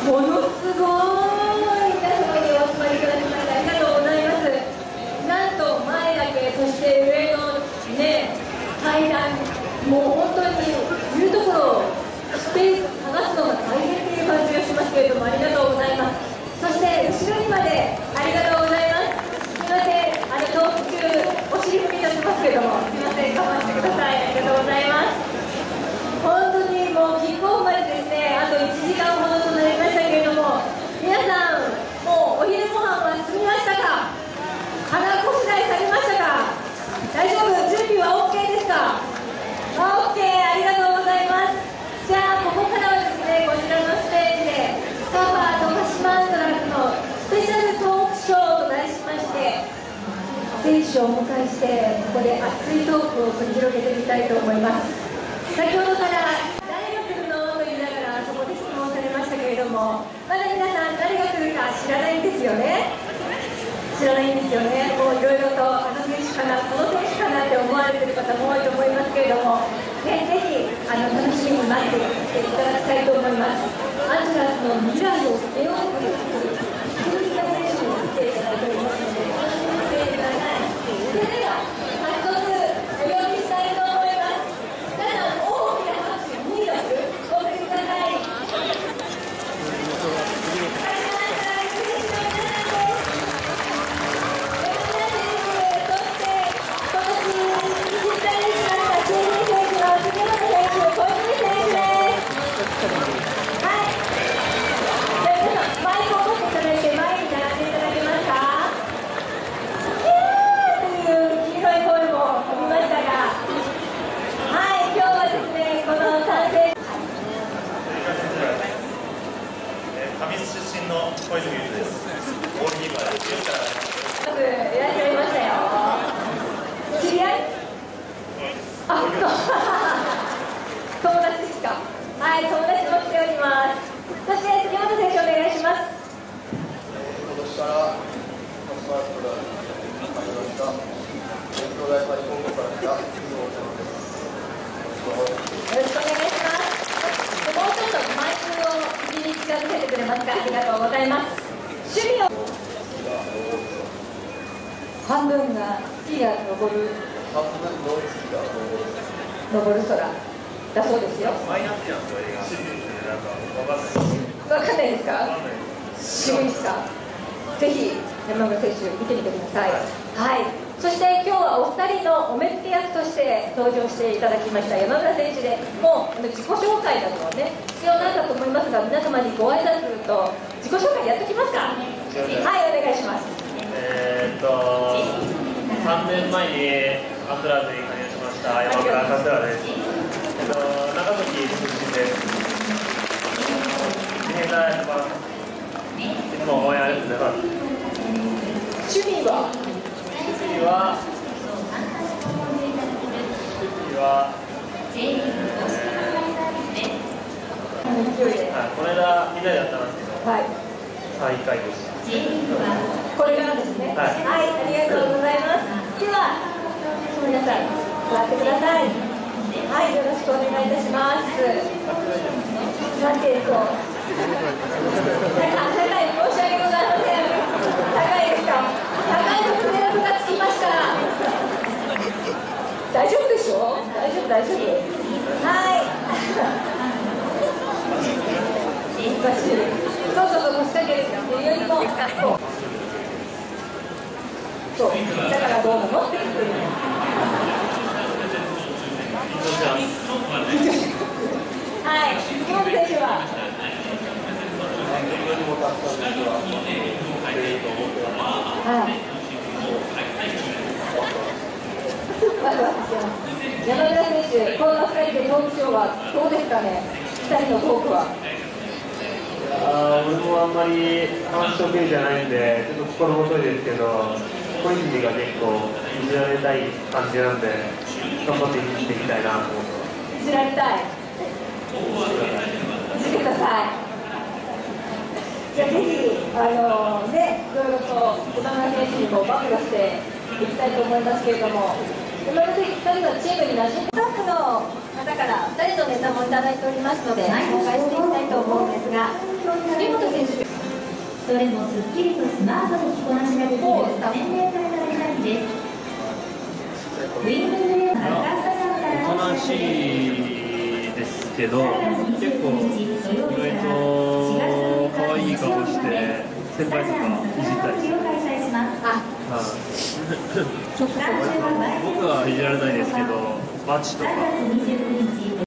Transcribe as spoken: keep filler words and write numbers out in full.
ものすごい皆様にお集まりいただきましてありがとうございます。なんと前だけ、そして上のね階段、もう本当にいるところスペース探すのが大変という感じがしますけれども、ありがとうございます。そして後ろにまでありがとうございます。すみません、あのトーク中お尻踏み出しますけれども、すみません、我慢してください。ありがとうございます。本当にもうキックオフまでですね、あといちじかんほどとなりましたけれども、皆さんもうお昼ご飯は済みましたか？鼻こしらえされましたか？大丈夫？準備は OK ですか？ OK、 ありがとうございます。じゃあここからはですね、こちらのステージでカバーと鹿島アントラーズのスペシャルトークショーと題しまして、選手をお迎えしてここで熱いトークを繰り広げてみたいと思います。先ほどから誰が来るのと言いながらそこで質問されましたけれども、まだ皆さん誰が来るか知らないんですよね。知らないんですよね。もういろいろとあの選手かな、この選手かなって思われている方も多いと思いますけれども、ね、ぜひあの楽しみに待っていただきたいと思います。アントラーズの未来を背負うというそういった選手に来ていただいておりますので、楽しみにしていただきたい。それでは早速お呼びしたいと思います。皆さん大きな拍手にどくお送りください。 上津出身の小泉優です。ゴールキーパーです。よろしくお願いします。 まずいらっしゃいましたよ。知り合い？あ、友達ですか。はい、友達も来ております。そして杉本選手お願いします。 今年から鹿島アントラーズに入りました東京大パリコンゴから来た杉本です。 よろしくお願いします。もうちょっとマイクを口に近づけてくれますか。ありがとうございます。趣味を半分が月が昇る半分の月が昇る空だそうですよ。 マイナスやん、それが。なんか、わかんない。 わかんないですか。 わかんないです。 渋いですか。ぜひ山村選手見てみてください。はい。そして今日はお二人のお目付け役として登場していただきました山村選手で、もう自己紹介などはね必要ないかと思いますが、皆様にご挨拶と自己紹介やっておきますか。はい、お願いします。 えーっと、さんねんまえにアントラーズに加入しました山村勝浦です。えっと、長崎出身です。ディフェンダーやってます。いつも応援ありがとうございます。 趣味は次は、次は、えー、あ、この間みんなでやったんですけど、 はい、 さんいっかいでした。 これからですね。 はい、 はい、ありがとうございます。では皆さん座ってください。はい、よろしくお願いいたします。なんていうと高い、申し訳ございません。高いですか。高いとプレートがつきました。大丈夫でしょう。大丈夫、大丈夫。はい。難しい。そうそうそう、腰掛けるっていうよりも、そう、だからどうなのって言ってる。はい、杉本選手は。はい。山村選手、こんなふたりでトークショーはどうですかね。ふたりのトークは。 あ、俺もあんまり話得意じゃないんで、ちょっと心細いですけど、小泉が結構いじられたい感じなんで、頑張っていじっていきたいなと思ってます。 いじられたい。いじってください。じゃあぜひあのね、いろいろと山村選手にも暴露していきたいと思いますけれども、山村選手ふたりはチームに馴染んで、スタッフの方からふたりのネタもいただいておりますので、紹介していきたいと思うんですが、今杉本選手。 どれもすっきりとスマートに着こなしができる洗練されたデザインです。ウィンググレーの赤ささんからおとなしいですけど、結構意外と可愛い顔して先輩とかいじったりして、 あ、 僕はいじられないですけど、バチとか。